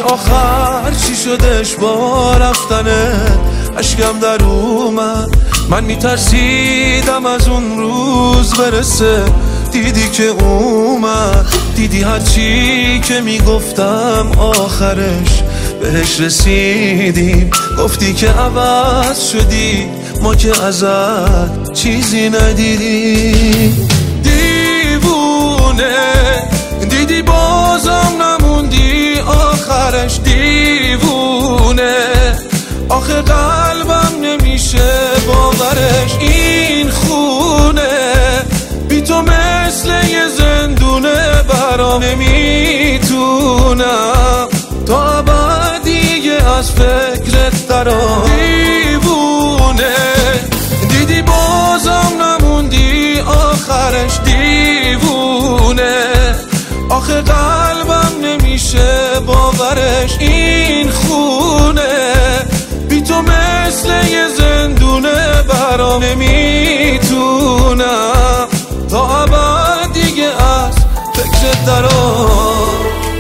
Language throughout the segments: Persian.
آخر چی شدش با رفتنه؟ اشکم در اومد، من میترسیدم از اون روز برسه. دیدی که اومد، دیدی هرچی که میگفتم آخرش بهش رسیدیم. گفتی که عوض شدی، ما که ازت چیزی ندیدیم. دیوونه دیدی بازم نموندی آخرش. دیوونه آخه قلبم نمیشه باورش. این خونه بی تو مثل یه زندونه، برام نمیتونم تا ابد دیگه از فکرت درام. دیوونه دیدی بازم نموندی آخرش. دیوونه آخه قلبم نمیشه باورش. این خونه بی تو مثل یه زندونه، برام نمیتونم تا ابد دیگه از فکرت درام.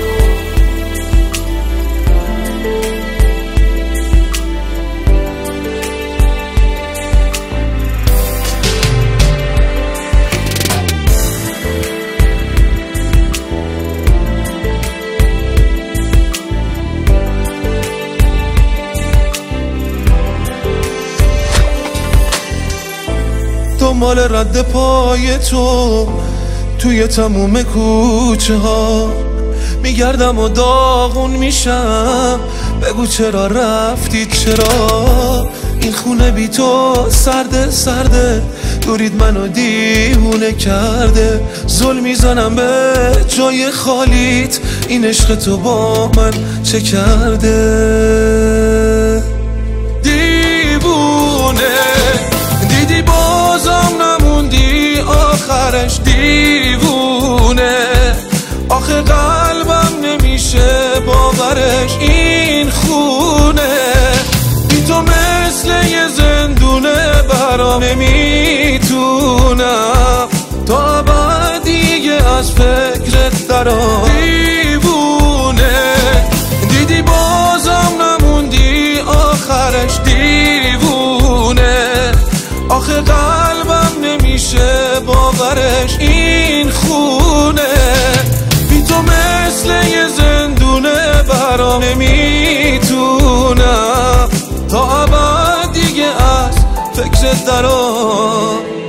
دنبال رد پای تو توی تموم کوچه ها میگردم و داغون میشم. بگو چرا رفتی، چرا این خونه بی تو سرده سرده. دورید منو دیوونه کرده، ظلم میزنم به جای خالیت. این عشق تو با من چه کرده؟ دیوونه دیدی بازم نموندی آخرش. دیوونه آخه قلبم نمیشه باورش. این خونه بی تو مثل یه زندونه، برام نمیتونم تا ابد دیگه از فکرت درام. دیوونه دیدی بازم نموندی آخرش. دیوونه آخه قلبم نمیشه باورش. این خونه بی تو مثل یه زندونه، برام نمیتونم تا ابد دیگه از فکرت درام.